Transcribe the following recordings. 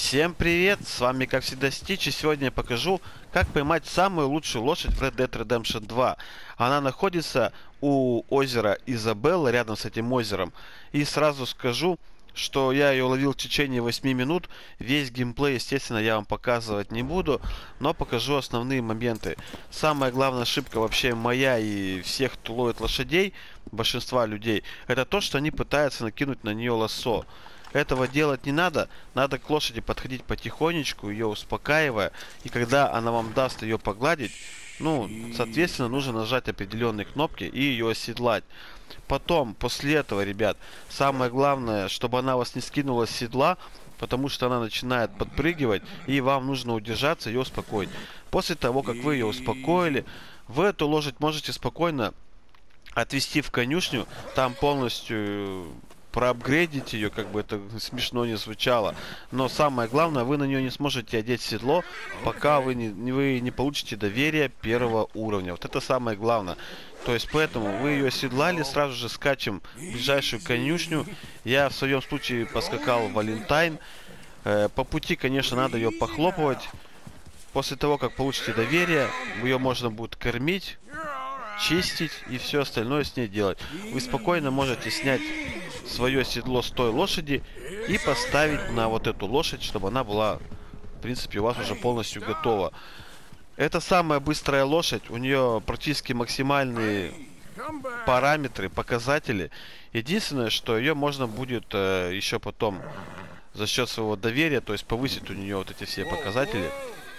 Всем привет, с вами как всегда Стич, и сегодня я покажу, как поймать самую лучшую лошадь в Red Dead Redemption 2. Она находится у озера Изабелла, рядом с этим озером. И сразу скажу, что я ее ловил в течение 8 минут. Весь геймплей, естественно, я вам показывать не буду, но покажу основные моменты. Самая главная ошибка вообще моя и всех, кто ловит лошадей, большинства людей, это то, что они пытаются накинуть на нее лассо. Этого делать не надо. Надо к лошади подходить потихонечку, ее успокаивая. И когда она вам даст ее погладить, соответственно, нужно нажать определенные кнопки и ее оседлать. Потом, после этого, ребят, самое главное, чтобы она вас не скинула с седла, потому что она начинает подпрыгивать, и вам нужно удержаться и ее успокоить. После того, как вы ее успокоили, вы эту лошадь можете спокойно отвезти в конюшню, там полностью проапгрейдить ее, как бы это смешно не звучало. Но самое главное, вы на нее не сможете одеть седло, пока вы не получите доверие первого уровня. Вот это самое главное. То есть поэтому вы ее оседлали, сразу же скачем в ближайшую конюшню. Я в своем случае поскакал в Валентайн. По пути, конечно, надо ее похлопывать. После того, как получите доверие, ее можно будет кормить, чистить и все остальное с ней делать. Вы спокойно можете снять свое седло с той лошади и поставить на вот эту лошадь, чтобы она была, в принципе, у вас уже полностью готова. Это самая быстрая лошадь, у нее практически максимальные параметры, показатели. Единственное, что ее можно будет еще потом за счет своего доверия, то есть повысить у нее вот эти все показатели.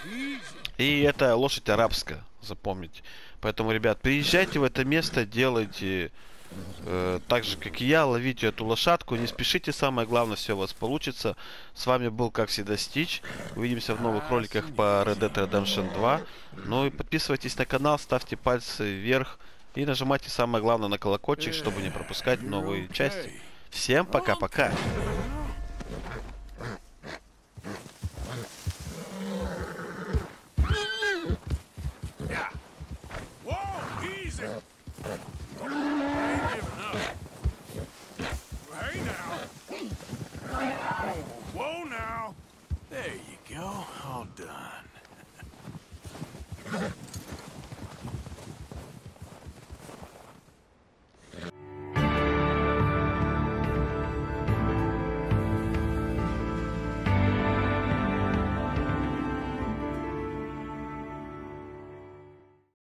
И это лошадь арабская, запомните. Поэтому, ребят, приезжайте в это место, делайте так же, как и я, ловите эту лошадку, не спешите, самое главное, все у вас получится. С вами был, как всегда, Стич. Увидимся в новых роликах по Red Dead Redemption 2. Ну и подписывайтесь на канал, ставьте пальцы вверх и нажимайте, самое главное, на колокольчик, чтобы не пропускать новые части. Всем пока-пока!